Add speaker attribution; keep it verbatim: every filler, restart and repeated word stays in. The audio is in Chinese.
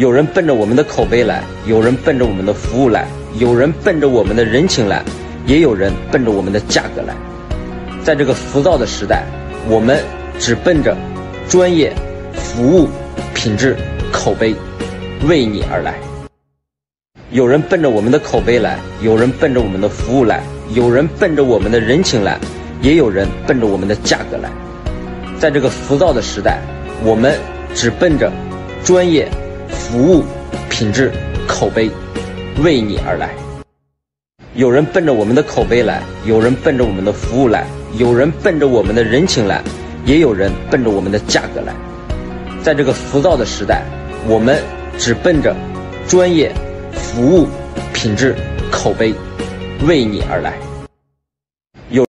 Speaker 1: 有人奔着我们的口碑来，有人奔着我们的服务来，有人奔着我们的人情来，也有人奔着我们的价格来。在这个浮躁的时代，我们只奔着专业、服务、品质、口碑，为你而来。有人奔着我们的口碑来，有人奔着我们的服务来，有人奔着我们的人情来，也有人奔着我们的价格来。在这个浮躁的时代，我们只奔着专业、服务、品质、口碑，为你而来。有人奔着我们的口碑来，有人奔着我们的服务来，有人奔着我们的人情来，也有人奔着我们的价格来。在这个浮躁的时代，我们只奔着专业、服务、品质、口碑，为你而来。